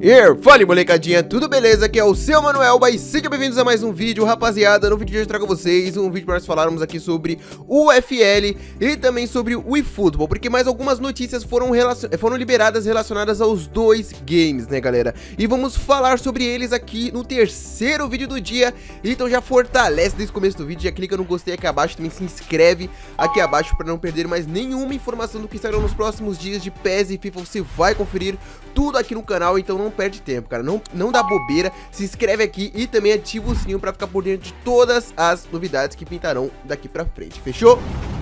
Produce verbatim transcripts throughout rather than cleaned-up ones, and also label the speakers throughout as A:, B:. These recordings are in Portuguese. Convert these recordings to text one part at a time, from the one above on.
A: E fala molecadinha, tudo beleza? Aqui é o seu Manuelba e sejam bem-vindos a mais um vídeo, rapaziada. No vídeo de hoje eu trago a vocês um vídeo para nós falarmos aqui sobre o U F L e também sobre o eFootball, porque mais algumas notícias foram, foram liberadas relacionadas aos dois games, né galera? E vamos falar sobre eles aqui no terceiro vídeo do dia. Então já fortalece desde o começo do vídeo, já clica no gostei aqui abaixo, também se inscreve aqui abaixo para não perder mais nenhuma informação do que estará nos próximos dias de P E S e FIFA. Você vai conferir tudo aqui no canal, então não perde tempo, cara, não, não dá bobeira, se inscreve aqui e também ativa o sininho pra ficar por dentro de todas as novidades que pintarão daqui pra frente, fechou?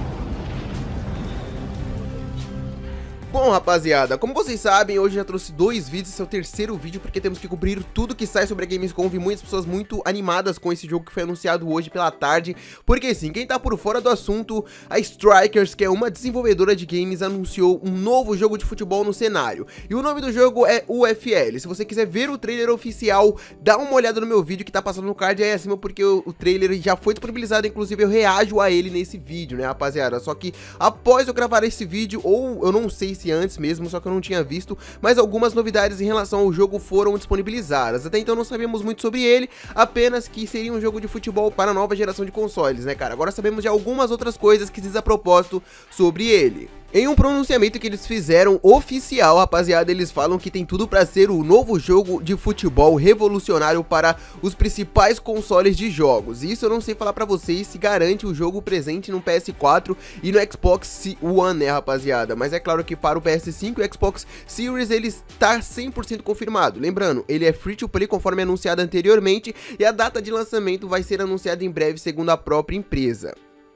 A: Bom, rapaziada, como vocês sabem, hoje já trouxe dois vídeos, esse é o terceiro vídeo, porque temos que cobrir tudo que sai sobre a Gamescom. Vi muitas pessoas muito animadas com esse jogo que foi anunciado hoje pela tarde, porque sim, quem tá por fora do assunto, a Strikers, que é uma desenvolvedora de games, anunciou um novo jogo de futebol no cenário, e o nome do jogo é U F L. Se você quiser ver o trailer oficial, dá uma olhada no meu vídeo que tá passando no card aí acima, porque o, o trailer já foi disponibilizado, inclusive eu reajo a ele nesse vídeo, né, rapaziada? Só que após eu gravar esse vídeo, ou eu não sei se antes mesmo, só que eu não tinha visto, mas algumas novidades em relação ao jogo foram disponibilizadas. Até então não sabíamos muito sobre ele, apenas que seria um jogo de futebol para a nova geração de consoles, né, cara? Agora sabemos de algumas outras coisas que diz a propósito sobre ele. Em um pronunciamento que eles fizeram oficial, rapaziada, eles falam que tem tudo pra ser o novo jogo de futebol revolucionário para os principais consoles de jogos. Isso eu não sei falar pra vocês se garante o jogo presente no P S quatro e no Xbox One, né, rapaziada? Mas é claro que para o P S cinco e o Xbox Series ele está cem por cento confirmado. Lembrando, ele é free to play conforme anunciado anteriormente e a data de lançamento vai ser anunciada em breve, segundo a própria empresa.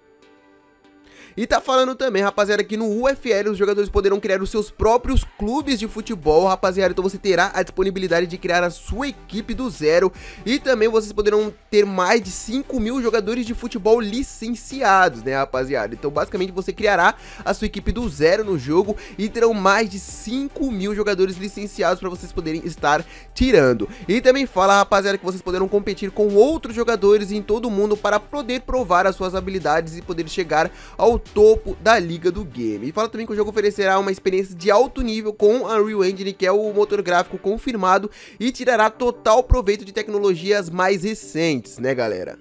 A: E tá falando também, rapaziada, que no U F L os jogadores poderão criar os seus próprios clubes de futebol, rapaziada. Então você terá a disponibilidade de criar a sua equipe do zero. E também vocês poderão ter mais de cinco mil jogadores de futebol licenciados, né, rapaziada? Então basicamente você criará a sua equipe do zero no jogo e terão mais de cinco mil jogadores licenciados para vocês poderem estar tirando. E também fala, rapaziada, que vocês poderão competir com outros jogadores em todo o mundo para poder provar as suas habilidades e poder chegar ao topo da liga do game. E fala também que o jogo oferecerá uma experiência de alto nível com a Unreal Engine, que é o motor gráfico confirmado, e tirará total proveito de tecnologias mais recentes, né, galera?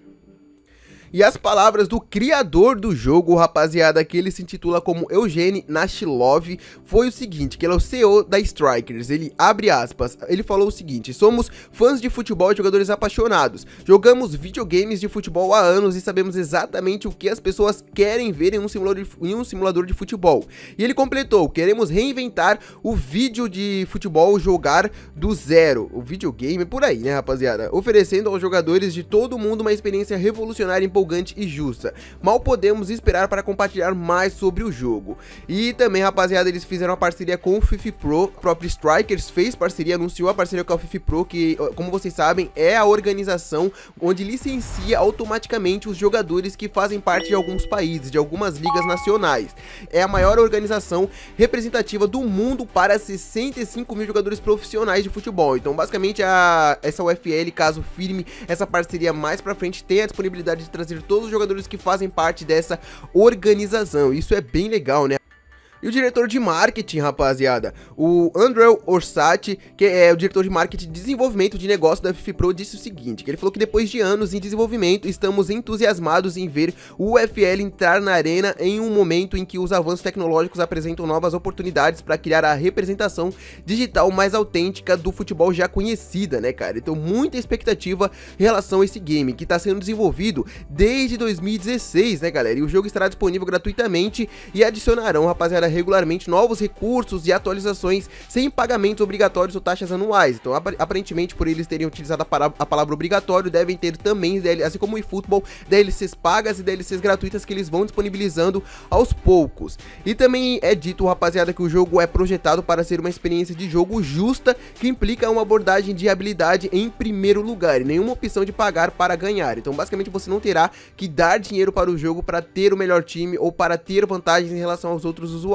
A: E as palavras do criador do jogo, rapaziada, que ele se intitula como Eugene Nashilov, foi o seguinte, que ele é o C E O da Strikers. Ele abre aspas, ele falou o seguinte: somos fãs de futebol e jogadores apaixonados, jogamos videogames de futebol há anos e sabemos exatamente o que as pessoas querem ver em um simulador de, em um simulador de futebol. E ele completou: queremos reinventar o vídeo de futebol, jogar do zero, o videogame, por aí, né, rapaziada, oferecendo aos jogadores de todo o mundo uma experiência revolucionária, empolgante e justa. Mal podemos esperar para compartilhar mais sobre o jogo. E também, rapaziada, eles fizeram uma parceria com o FIFA Pro, o próprio Strikers fez parceria, anunciou a parceria com a FIFA Pro, que, como vocês sabem, é a organização onde licencia automaticamente os jogadores que fazem parte de alguns países, de algumas ligas nacionais. É a maior organização representativa do mundo para sessenta e cinco mil jogadores profissionais de futebol. Então, basicamente, a, essa U F L, caso firme essa parceria mais pra frente, tem a disponibilidade de trazer todos os jogadores que fazem parte dessa organização. Isso é bem legal, né? E o diretor de marketing, rapaziada, o Andrew Orsatti, que é o diretor de marketing e desenvolvimento de negócio da FIFA Pro, disse o seguinte, que ele falou que depois de anos em desenvolvimento, estamos entusiasmados em ver o U F L entrar na arena em um momento em que os avanços tecnológicos apresentam novas oportunidades para criar a representação digital mais autêntica do futebol já conhecida, né, cara? Então muita expectativa em relação a esse game, que está sendo desenvolvido desde dois mil e dezesseis, né, galera? E o jogo estará disponível gratuitamente e adicionarão, rapaziada, regularmente novos recursos e atualizações sem pagamentos obrigatórios ou taxas anuais. Então aparentemente, por eles terem utilizado a, para, a palavra obrigatório, devem ter também, assim como o eFootball, D L Cs pagas e D L Cs gratuitas que eles vão disponibilizando aos poucos. E também é dito, rapaziada, que o jogo é projetado para ser uma experiência de jogo justa, que implica uma abordagem de habilidade em primeiro lugar e nenhuma opção de pagar para ganhar. Então basicamente você não terá que dar dinheiro para o jogo para ter o melhor time ou para ter vantagens em relação aos outros usuários.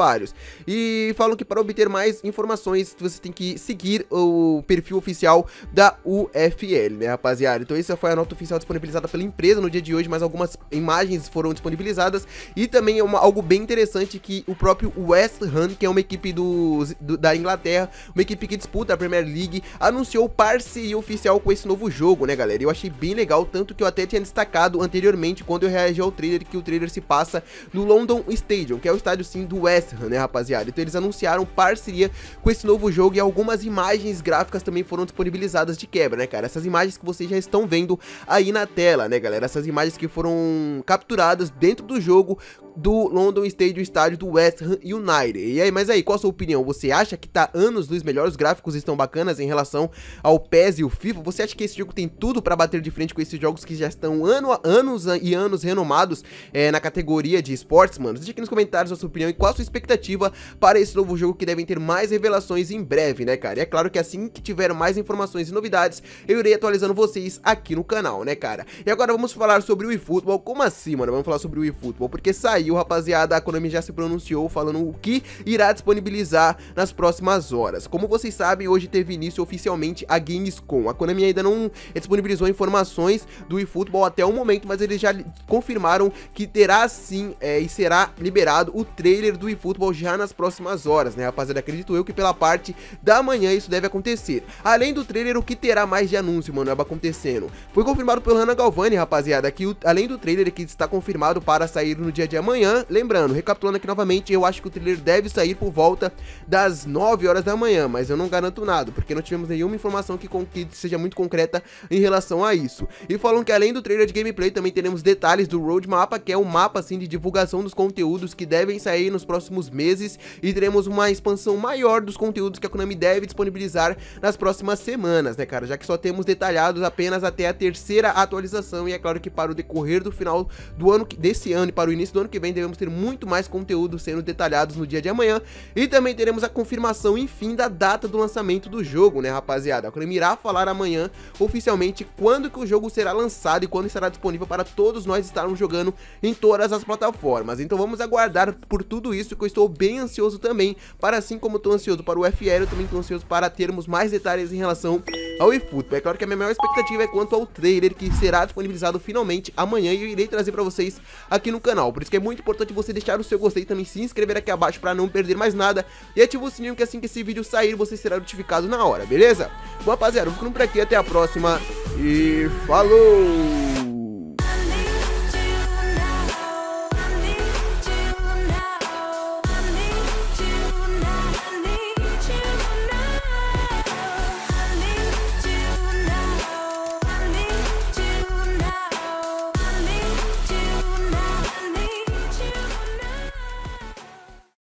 A: usuários. E falam que para obter mais informações você tem que seguir o perfil oficial da U F L, né, rapaziada? Então essa foi a nota oficial disponibilizada pela empresa no dia de hoje, mas algumas imagens foram disponibilizadas e também é uma, algo bem interessante que o próprio West Ham, que é uma equipe do, do, da Inglaterra, uma equipe que disputa a Premier League, anunciou parceria oficial com esse novo jogo, né, galera? Eu achei bem legal, tanto que eu até tinha destacado anteriormente quando eu reagi ao trailer, que o trailer se passa no London Stadium, que é o estádio sim do West Ham, né, rapaziada? Então eles anunciaram parceria com esse novo jogo e algumas imagens gráficas também foram disponibilizadas de quebra, né, cara? Essas imagens que vocês já estão vendo aí na tela, né, galera? Essas imagens que foram capturadas dentro do jogo do London Stadium, estádio do West Ham United. E aí, mas aí, qual a sua opinião? Você acha que tá anos luz melhor? Os gráficos estão bacanas em relação ao P E S e o FIFA? Você acha que esse jogo tem tudo pra bater de frente com esses jogos que já estão ano, anos e anos renomados é, na categoria de esportes, mano? Deixa aqui nos comentários a sua opinião e qual a sua expectativa para esse novo jogo, que devem ter mais revelações em breve, né, cara? E é claro que assim que tiver mais informações e novidades, eu irei atualizando vocês aqui no canal, né, cara? E agora vamos falar sobre o eFootball. Como assim, mano? Vamos falar sobre o eFootball, porque saiu, rapaziada, a Konami já se pronunciou falando o que irá disponibilizar nas próximas horas. Como vocês sabem, hoje teve início oficialmente a Gamescom. A Konami ainda não disponibilizou informações do eFootball até o momento, mas eles já confirmaram que terá sim é, e será liberado o trailer do eFootball já nas próximas horas, né, rapaziada? Acredito eu que pela parte da manhã isso deve acontecer. Além do trailer, o que terá mais de anúncio, mano, acontecendo? Foi confirmado pelo Hannah Galvani, rapaziada, que o, além do trailer que está confirmado para sair no dia de amanhã, lembrando, recapitulando aqui novamente, eu acho que o trailer deve sair por volta das nove horas da manhã, mas eu não garanto nada, porque não tivemos nenhuma informação que, que seja muito concreta em relação a isso. E falam que além do trailer de gameplay, também teremos detalhes do Roadmap, que é um mapa assim de divulgação dos conteúdos que devem sair nos próximos meses, e teremos uma expansão maior dos conteúdos que a Konami deve disponibilizar nas próximas semanas, né, cara? Já que só temos detalhados apenas até a terceira atualização, e é claro que para o decorrer do final do ano, desse ano e para o início do ano que vem, devemos ter muito mais conteúdo sendo detalhados no dia de amanhã, e também teremos a confirmação, enfim, da data do lançamento do jogo, né, rapaziada? A Konami irá falar amanhã, oficialmente, quando que o jogo será lançado e quando estará disponível para todos nós estarmos jogando em todas as plataformas. Então vamos aguardar por tudo isso, que eu estou bem ansioso também, para assim como estou ansioso para o F L, eu também estou ansioso para termos mais detalhes em relação ao eFootball. É claro que a minha maior expectativa é quanto ao trailer, que será disponibilizado finalmente amanhã, e eu irei trazer para vocês aqui no canal. Por isso que é muito importante você deixar o seu gostei e também se inscrever aqui abaixo para não perder mais nada, e ativa o sininho, que assim que esse vídeo sair você será notificado na hora, beleza? Bom, rapaziada, eu vou ficando por aqui, até a próxima e falou!